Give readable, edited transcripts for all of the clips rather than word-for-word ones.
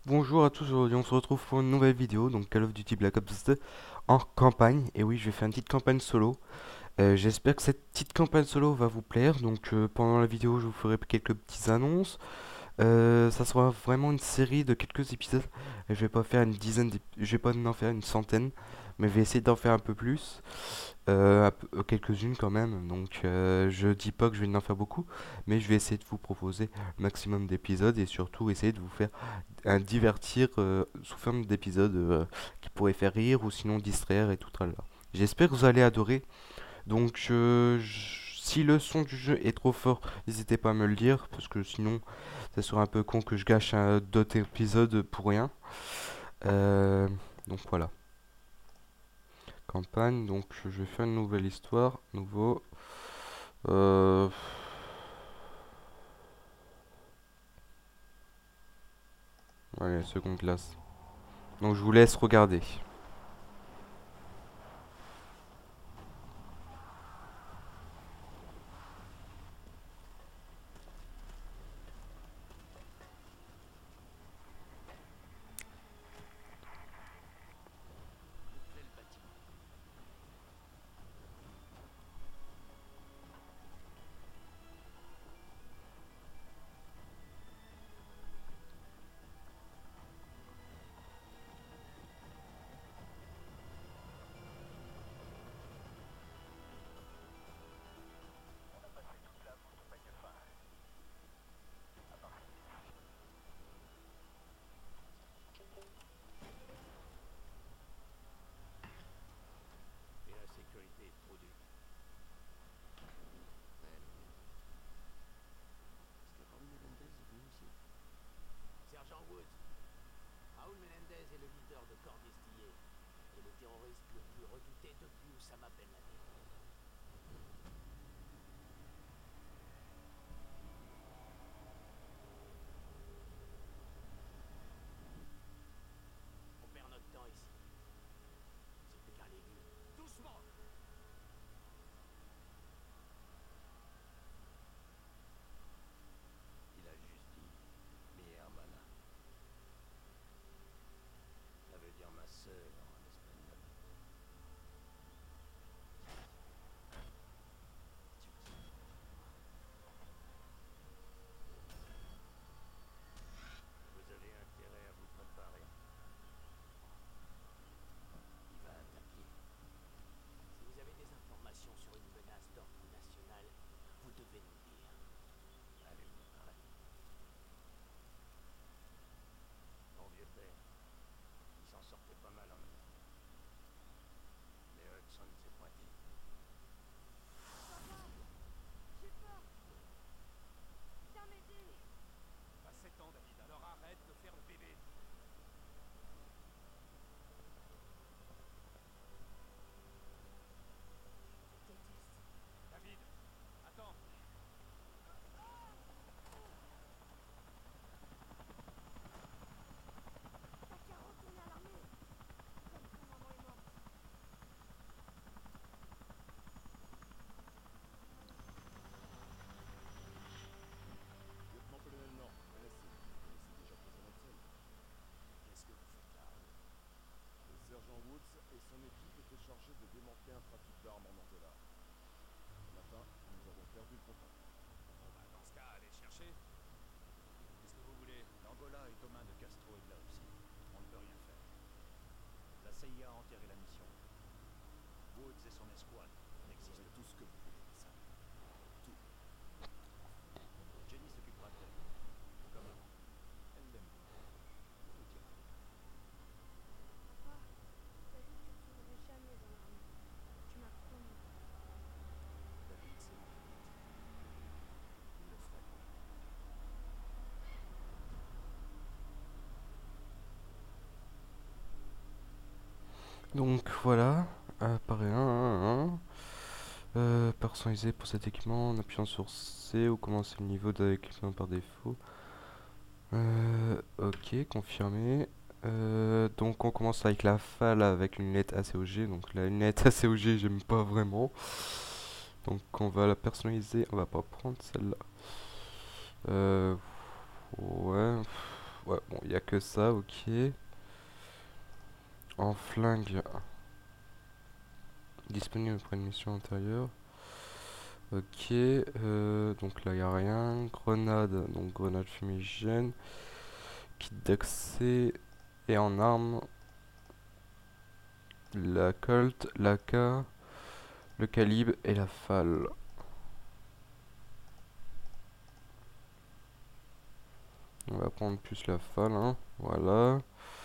Bonjour à tous, aujourd'hui on se retrouve pour une nouvelle vidéo, donc Call of Duty Black Ops 2 en campagne. Et oui, je vais faire une petite campagne solo. J'espère que cette petite campagne solo va vous plaire. Donc pendant la vidéo, je vous ferai quelques petites annonces. Ça sera vraiment une série de quelques épisodes. Et je vais pas faire une dizaine, je vais pas en faire une centaine, mais je vais essayer d'en faire un peu plus. Quelques-unes quand même. Donc je dis pas que je vais en faire beaucoup, mais je vais essayer de vous proposer le maximum d'épisodes et surtout essayer de vous faire un divertir sous forme d'épisodes qui pourraient faire rire ou sinon distraire et tout là. J'espère que vous allez adorer. Donc si le son du jeu est trop fort, n'hésitez pas à me le dire parce que sinon ça serait un peu con que je gâche d'autres épisodes pour rien. Euh, donc voilà. Campagne, donc je vais faire une nouvelle histoire, nouveau. Euh, Allez, seconde classe. Donc je vous laisse regarder. Et la sécurité est trop dure. Est-ce que Raoul Menendez est venu aussi? Sergent Woods, Raoul Menendez est le leader de corps distillé et le terroriste le plus redouté depuis Oussama Ben Laden. On perd notre temps ici. C'est plus qu'un légume. Doucement! Il a juste dit mi hermana. Ça veut dire ma sœur en espagnol. Vous avez intérêt à vous préparer. Il va attaquer. Si vous avez des informations sur une menace d'ordre national, vous devez nous dire. Allez vous préparer. Mon vieux père, il s'en sortait pas mal en Amérique. Mais Hudson s'est pointé. Papa, j'ai peur. Viens m'aider. T'as 7 ans, David, alors arrête de faire le bébé. Je déteste. David, attends. T'as qu'à retourner à l'armée. Comme quand maman est morte. Lieutenant-colonel Nord, NSC. Vous connaissez déjà Président Hudson. Qu'est-ce que vous faites là? Le sergent Woods et son équipe étaient chargés de démanteler un trafic d'armes en Angola. Ce matin, nous avons perdu le contact. Bon bah dans ce cas, allez chercher. Qu'est-ce que vous voulez? L'Angola est aux mains de Castro et de la Russie. On ne peut rien faire. La CIA a enterré la mission. Woods et son escouade Vous n'existent aurez tout plus. ce que vous voulez, ça. Tout. Jenny s'occupera d'elle. Comme avant. Elle l'aime beaucoup. Tout ira bien. Papa, t'as dit que tu retournerais jamais dans l'armée. Tu m'as promis. David, c'est mon fils. Il le ferait. Donc voilà, apparaît personnalisé pour cet équipement en appuyant sur C ou commencer le niveau d'équipement par défaut. Ok, confirmé. Donc on commence avec la FAL avec une lunette ACOG. Donc la lunette ACOG j'aime pas vraiment. Donc on va la personnaliser. On va pas prendre celle-là. Ouais. Ouais, bon, il y a que ça, ok. En flingue, disponible pour une mission intérieure. Ok, donc là il n'y a rien. Grenade, donc grenade fumigène. Kit d'accès et en armes. La Colt, l'AK, le calibre et la FAL. On va prendre plus la FAL, hein. Voilà.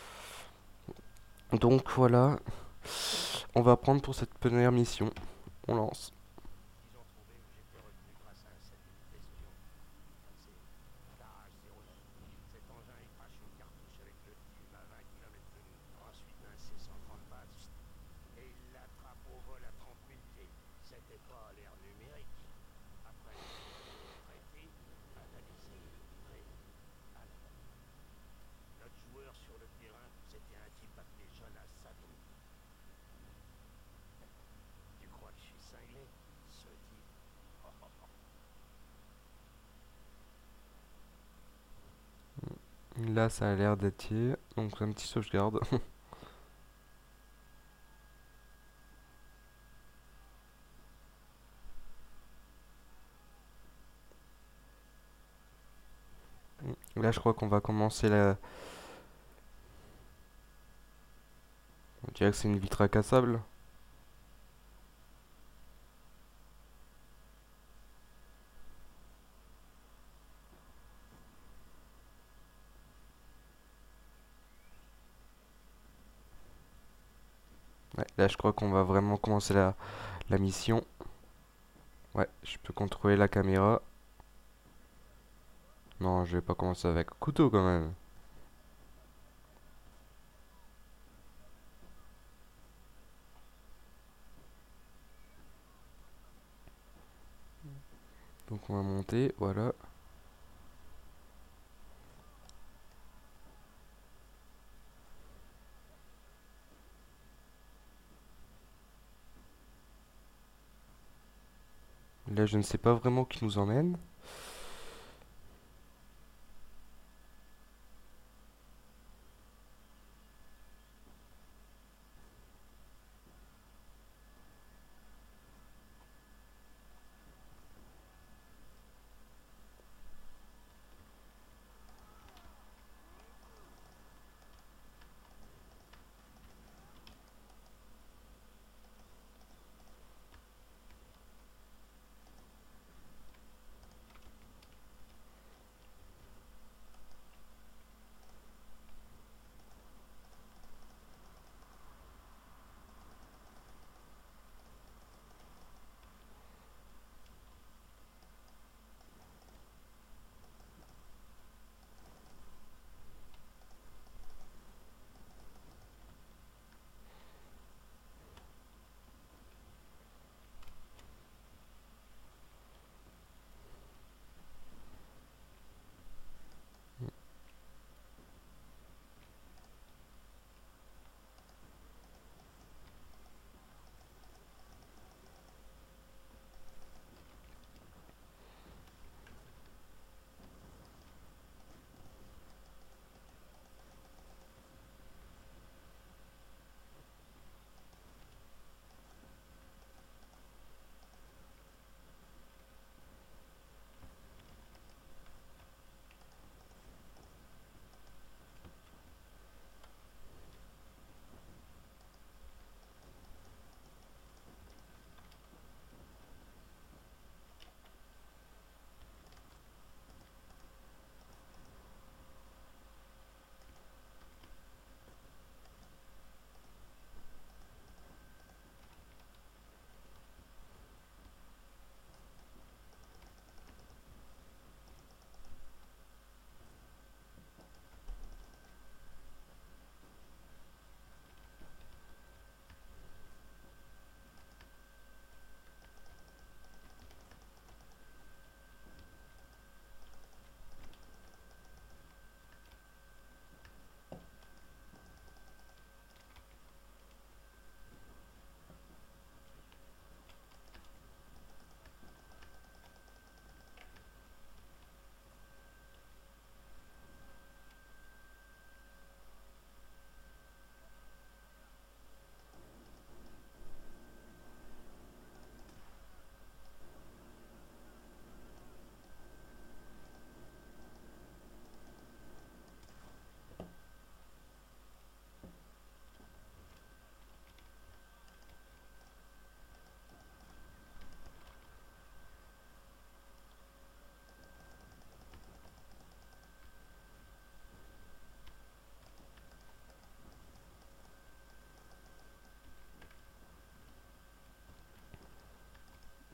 Donc voilà, on va prendre pour cette première mission. On lance. Ils ont trouvé où j'étais retenu grâce à un satellite d'espion. C'est KH-09. Cet engin y crache une cartouche avec le tube à 20 km de nous. Ensuite un C-130 et il l'attrape au vol à 30 000 pieds. C'était pas à l'ère numérique. Après, traité, analysé, livré à la base. Notre joueur sur le terrain, c'était un type appelé Jonas Sado. Tu crois que je suis cinglé? Ce type. Oh, oh, oh. Là, ça a l'air d'être. Donc un petit sauvegarde. Là, je crois qu'on va commencer la. On dirait que c'est une vitre incassable. Ouais, là, je crois qu'on va vraiment commencer la mission. Ouais, je peux contrôler la caméra. Non, je vais pas commencer avec couteau quand même. Donc on va monter, voilà. Là, je ne sais pas vraiment qui nous emmène.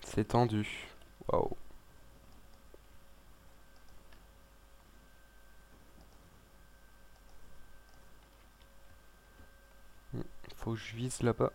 C'est tendu. Waouh. Faut que je vise là-bas.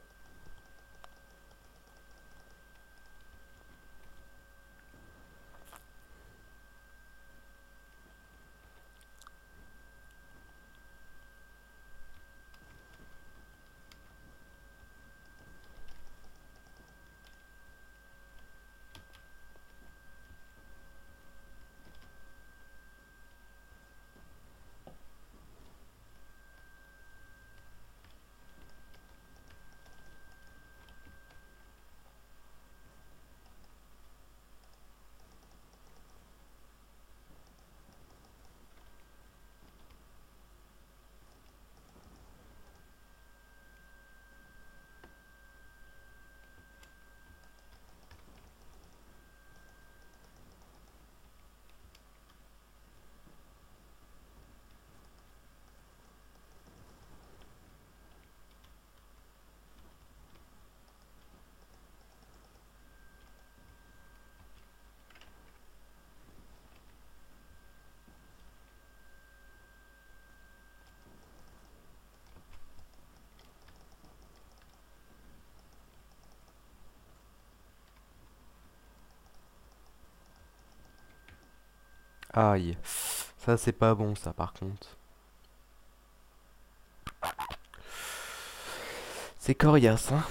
Aïe. Ça, c'est pas bon, ça, par contre. C'est coriace, hein.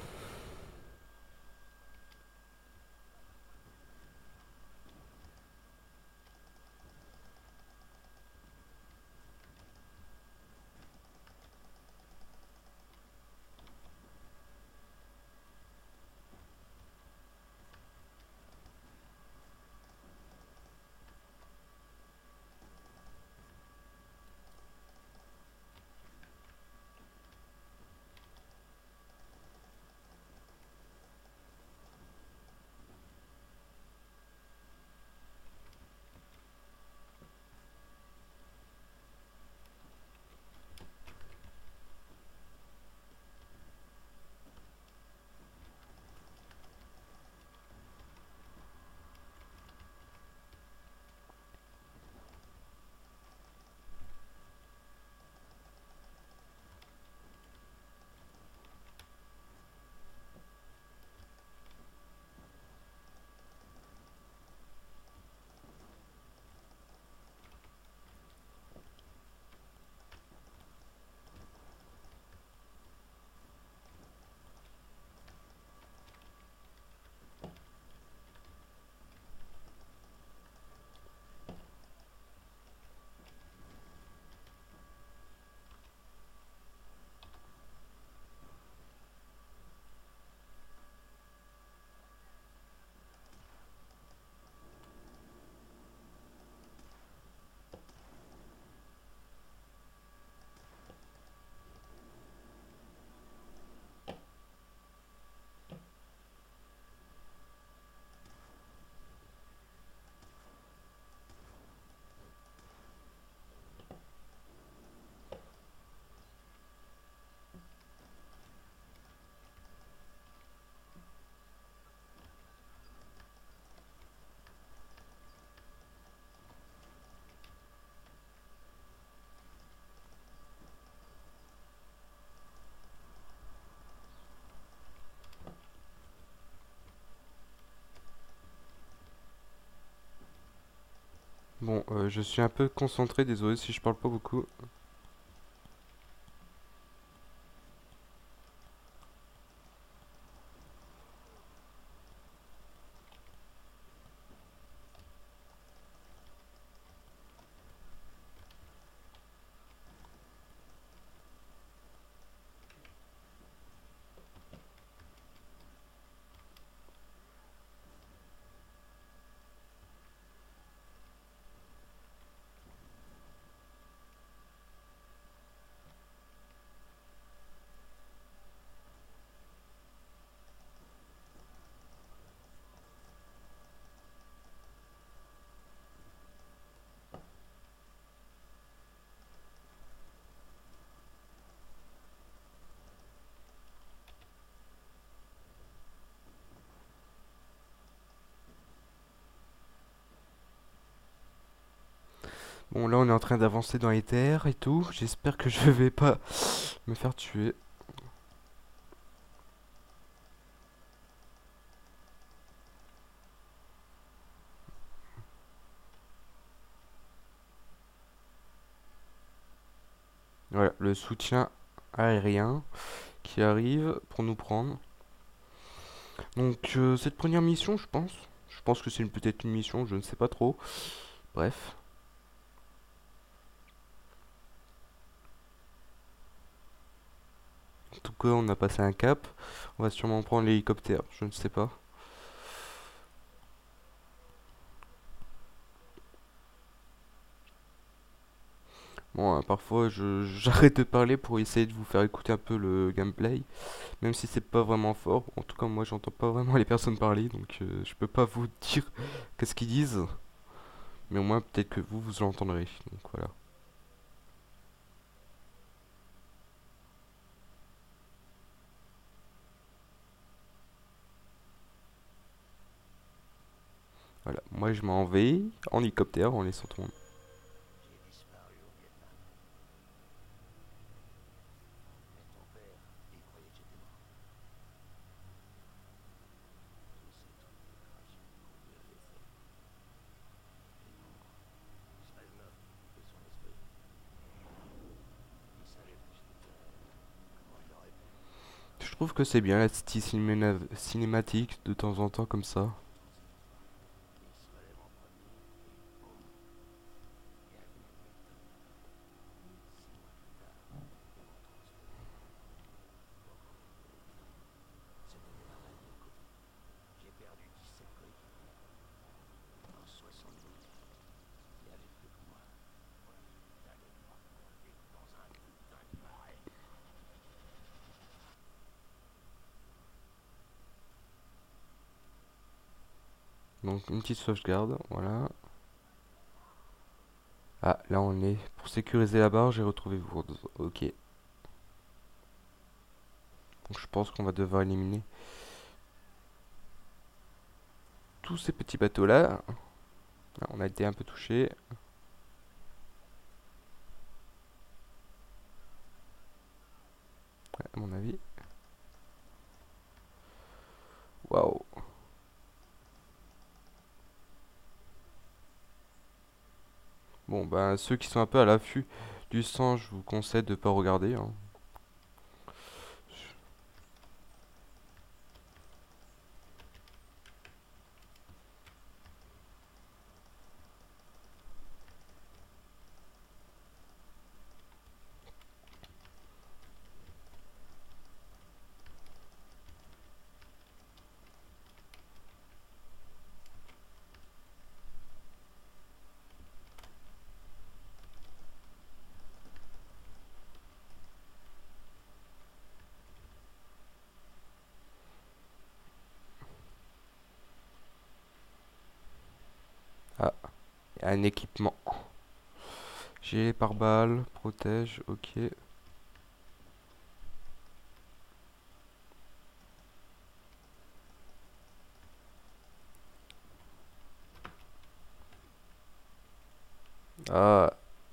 Bon, je suis un peu concentré, désolé si je parle pas beaucoup. Bon, là, on est en train d'avancer dans les terres et tout. J'espère que je vais pas me faire tuer. Voilà, le soutien aérien qui arrive pour nous prendre. Donc, cette première mission, je pense que c'est peut-être une mission, je ne sais pas trop. Bref. En tout cas, on a passé un cap. On va sûrement prendre l'hélicoptère, je ne sais pas. Bon, parfois, j'arrête de parler pour essayer de vous faire écouter un peu le gameplay. Même si c'est pas vraiment fort. En tout cas, moi, j'entends pas vraiment les personnes parler. Donc, je peux pas vous dire qu'est-ce qu'ils disent. Mais au moins, peut-être que vous l'entendrez. Donc, voilà. Voilà. Moi, je m'en vais en hélicoptère en laissant tout le monde. J'ai disparu au Vietnam. Mais ton père, il croyait que j'étais mort. Tous ces trucs de crash ont conduit à l'essai. Et non, Sreznov et son esprit. Il savait que j'étais terrible. Comment il aurait pu? Je trouve que c'est bien la style cinématique de temps en temps comme ça. Il se relève en premier et boum, bienvenue au Pecton. 6 mois plus tard, ils m'ont transféré. Beaucoup, beaucoup. C'était des batailles de coups. J'ai perdu 17 coéquipiers. En 72, il n'y avait plus que moi. T'allais pas crever dans un putain de marais. Donc, une petite sauvegarde. Voilà. Ah, là, on est. Pour sécuriser la barre, j'ai retrouvé Woods. Ok. Donc, je pense qu'on va devoir éliminer tous ces petits bateaux-là. Ah, on a été un peu touché. Ouais, à mon avis. Waouh. Bon, ben, ceux qui sont un peu à l'affût du sang, je vous conseille de pas regarder, hein. Ah, il y a un équipement. Gilet pare-balles, protège, ok. Ah,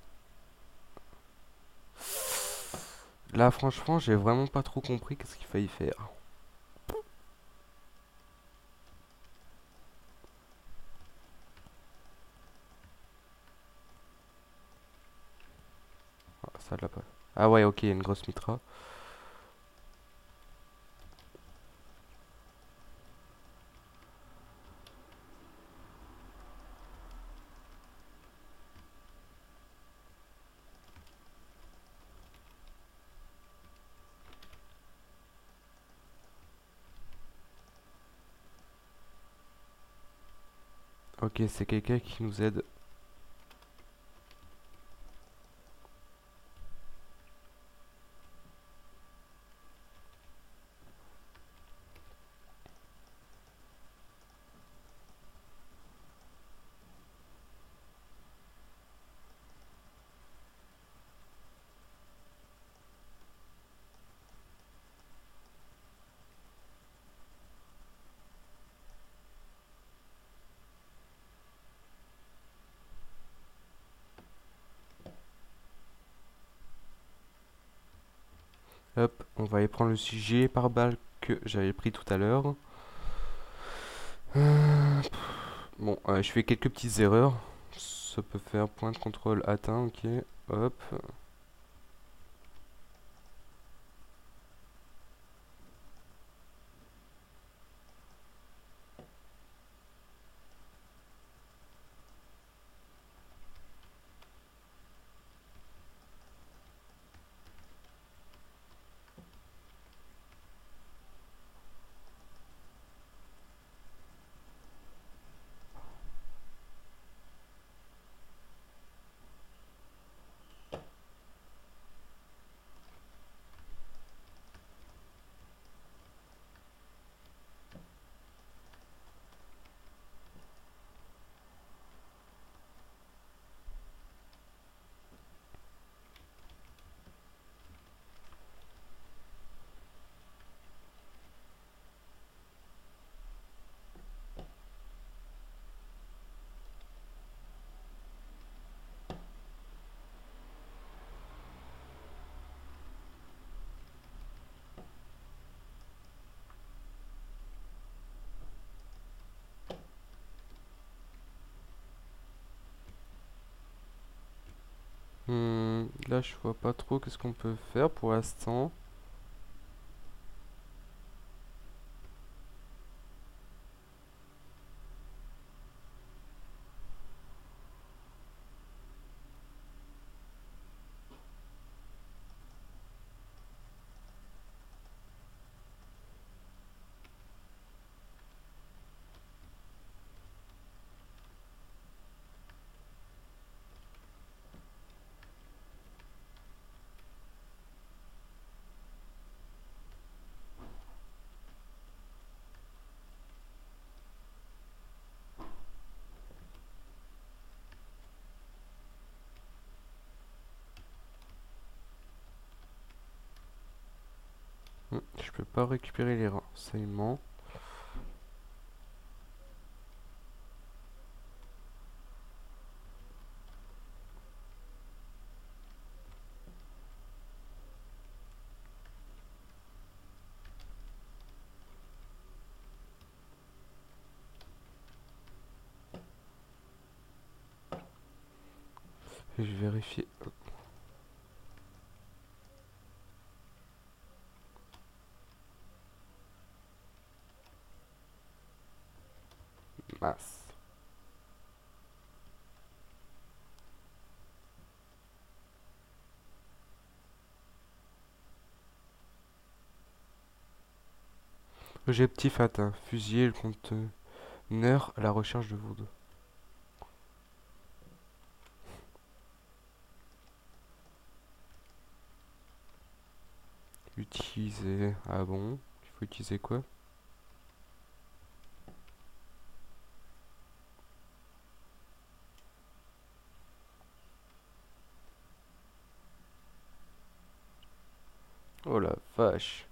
là, franchement, j'ai vraiment pas trop compris qu'est-ce qu'il fallait faire. Ah, ça l'a pas. Ah ouais, ok, il y a une grosse mitra. Ok, c'est quelqu'un qui nous aide. Hop, on va aller prendre le gilet pare-balles que j'avais pris tout à l'heure. Bon, je fais quelques petites erreurs. Ça peut faire point de contrôle atteint, ok. Hop. Là, je vois pas trop qu'est-ce qu'on peut faire pour l'instant. Je peux pas récupérer les renseignements. Je vais vérifier. Mince. Objectif atteint. Fusiller le conteneur à la recherche de Wood. Utiliser. Ah bon? Il faut utiliser quoi? Oh la vache.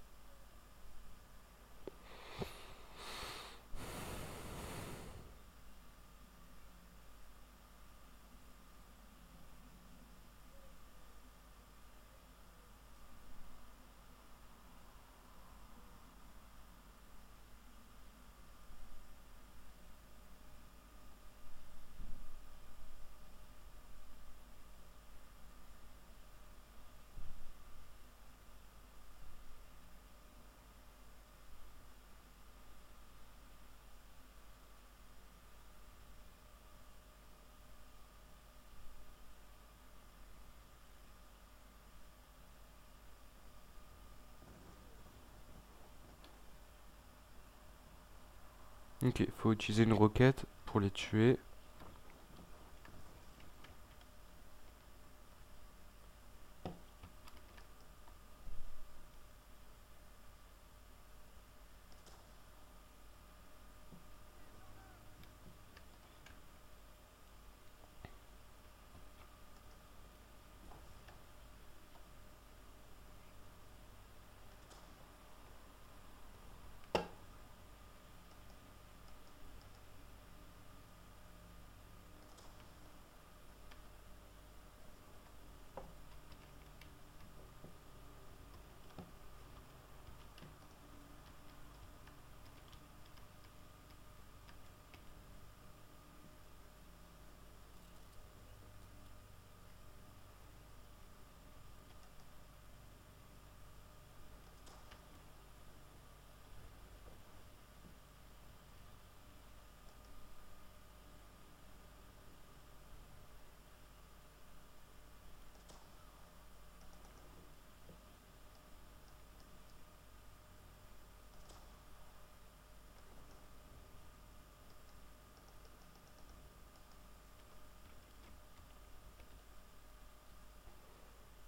Ok, faut utiliser une roquette pour les tuer.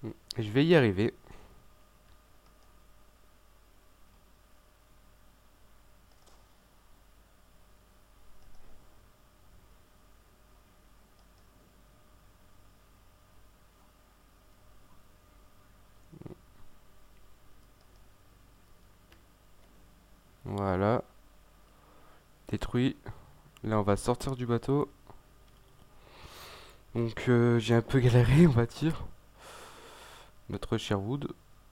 Je vais y arriver. Voilà. Détruit. Là, on va sortir du bateau. Donc, j'ai un peu galéré, on va dire. Notre Sherwood.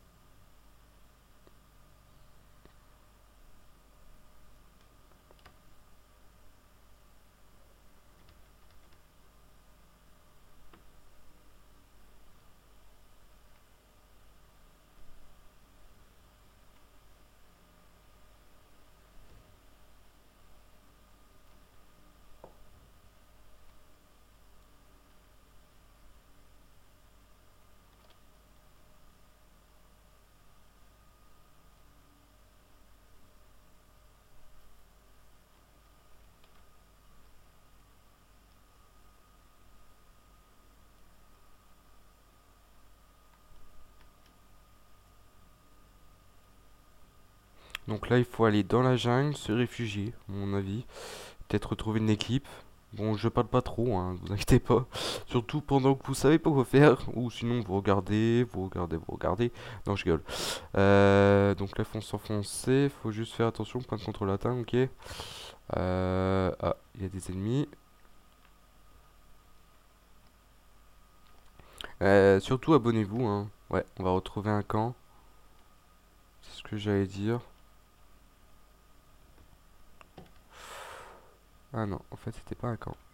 Donc là, il faut aller dans la jungle, se réfugier, à mon avis. Peut-être retrouver une équipe. Bon, je parle pas trop, hein, vous inquiétez pas. Surtout pendant que vous savez pas quoi faire. Ou sinon, vous regardez, vous regardez, vous regardez. Non, je gueule. Donc là, il faut s'enfoncer. Faut juste faire attention, point de contrôle atteint, ok. Ah, il y a des ennemis. Surtout, abonnez-vous, hein. Ouais, on va retrouver un camp. C'est ce que j'allais dire. Ah non, en fait, c'était pas un camp.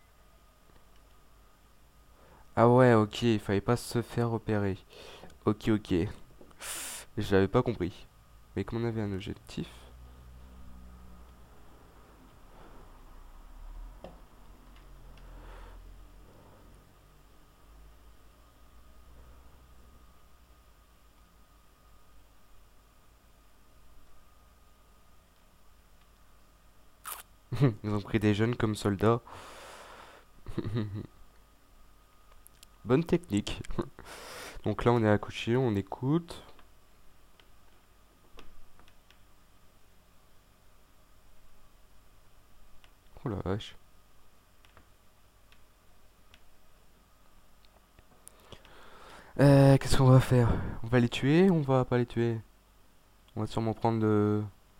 Ah ouais, ok, il fallait pas se faire repérer. Ok, ok. Je l'avais pas compris. Mais comme on avait un objectif. Ils ont pris des jeunes comme soldats. Bonne technique. Donc là, on est accouché, on écoute. Oh la vache. Qu'est-ce qu'on va faire? On va les tuer ou on va pas les tuer? On va sûrement prendre le...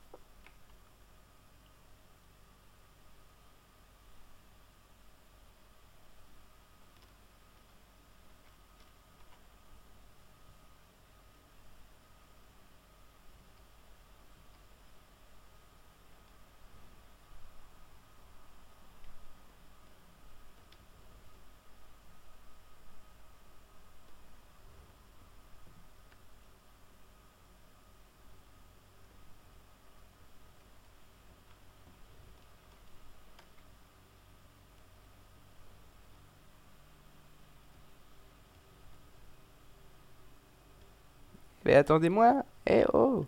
Mais attendez-moi! Eh oh!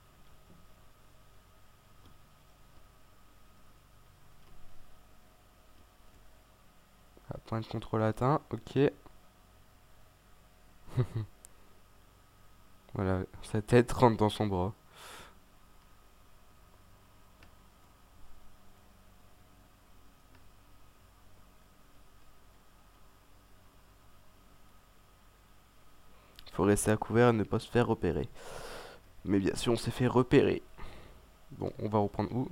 Ah, point de contrôle atteint, ok. Voilà, sa tête rentre dans son bras. Faut rester à couvert et ne pas se faire repérer. Mais bien sûr, on s'est fait repérer. Bon, on va reprendre où?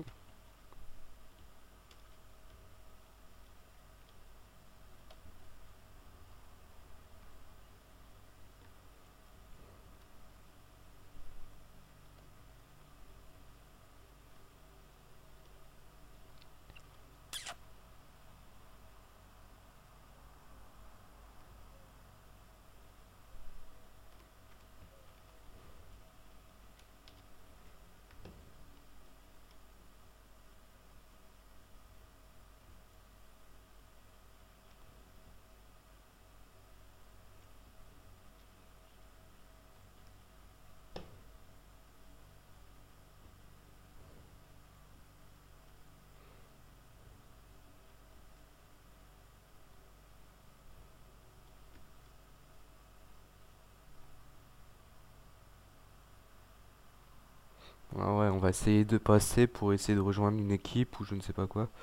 va essayer de passer pour essayer de rejoindre une équipe ou je ne sais pas quoi.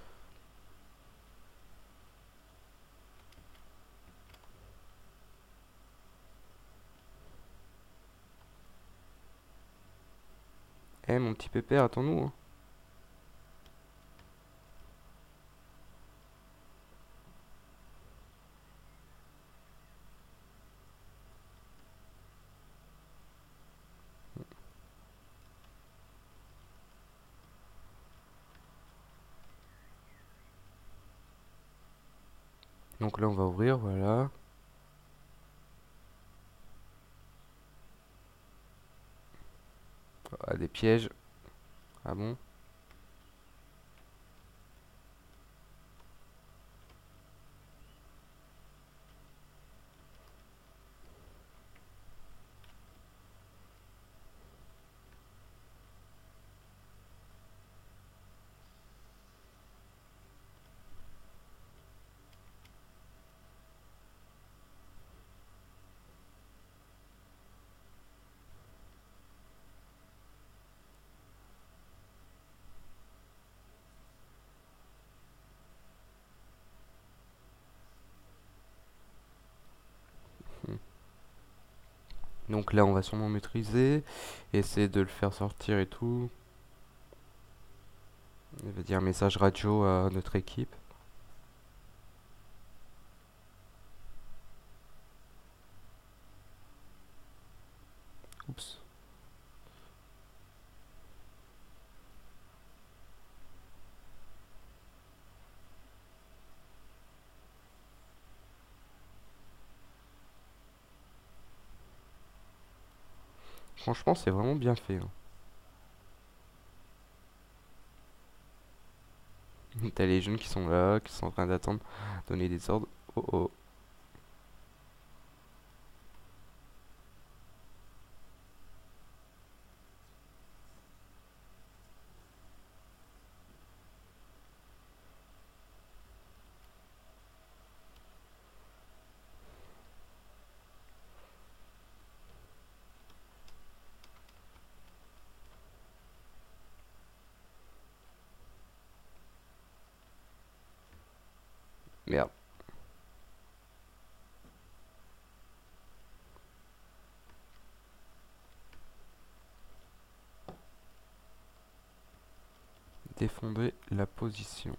Eh mon petit pépère, attends-nous, hein. Donc là on va ouvrir, voilà. Ah, des pièges. Ah bon? Donc là on va sûrement maîtriser, essayer de le faire sortir et tout. Il va dire message radio à notre équipe. Oups. Franchement c'est vraiment bien fait, hein. T'as les jeunes qui sont là, qui sont en train d'attendre, donner des ordres. Oh oh. Merde. Défendez la position.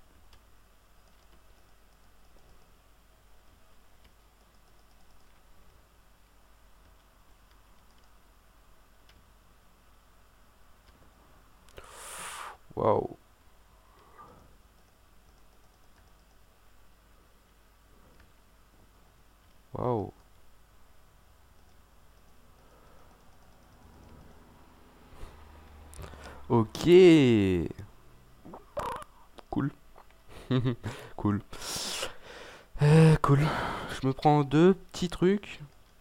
Waouh. Waouh. Ok. Cool. Cool. Cool. Je me prends deux petits trucs.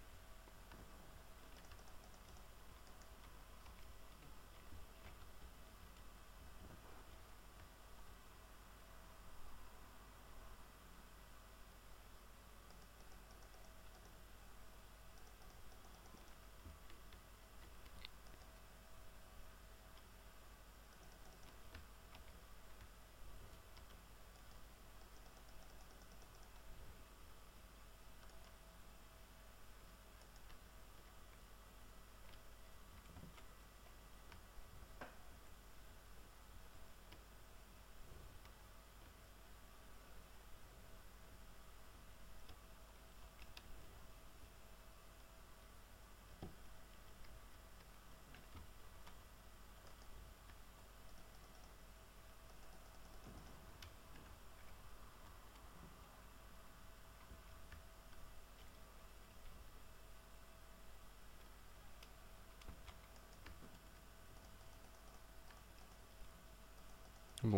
Bon,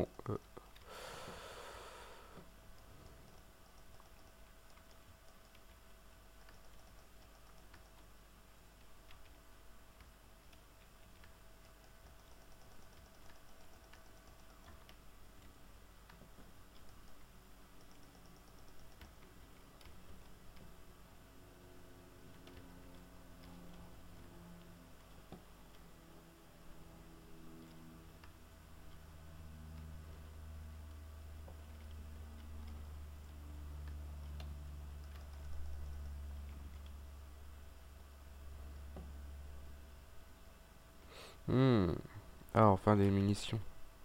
Hmm. Ah, enfin des munitions.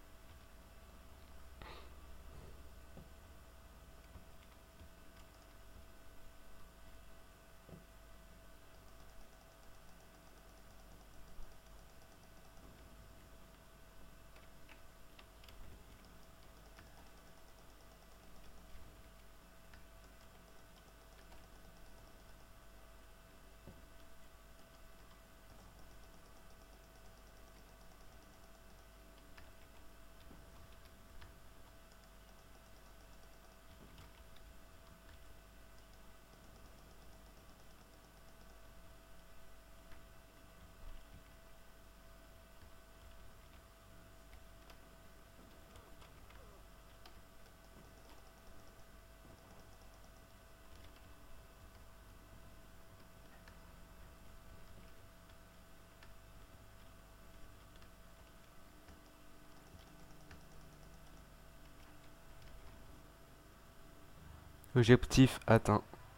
Objectif atteint.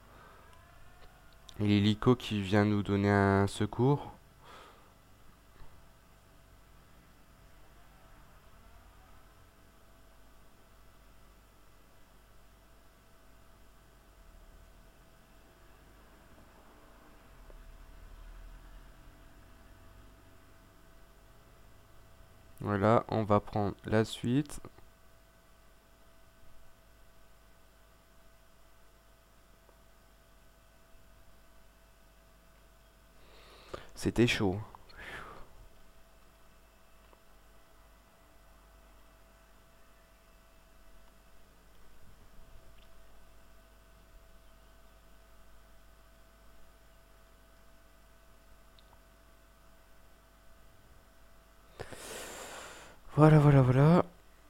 Et l'hélico qui vient nous donner un secours. Voilà, on va prendre la suite. C'était chaud. Voilà, voilà, voilà.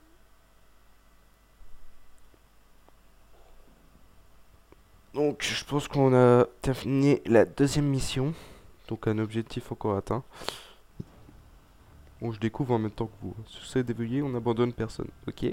Donc, je pense qu'on a terminé la deuxième mission. Donc, un objectif encore atteint. Bon, je découvre en même temps que vous. Succès déverrouillé, on abandonne personne. Ok.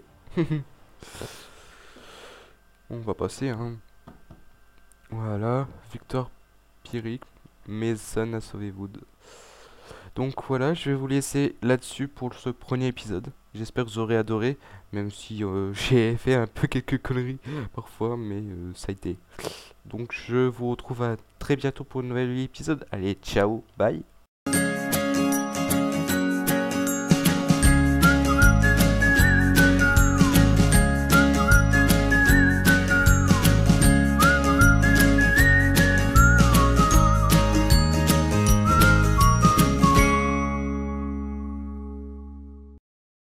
On va passer, hein. Voilà, Victor Pierrick, Mason a sauvé Wood. Donc voilà, je vais vous laisser là-dessus pour ce premier épisode. J'espère que vous aurez adoré, même si j'ai fait un peu quelques conneries parfois, mais ça a été. Donc je vous retrouve à très bientôt pour un nouvel épisode. Allez, ciao, bye.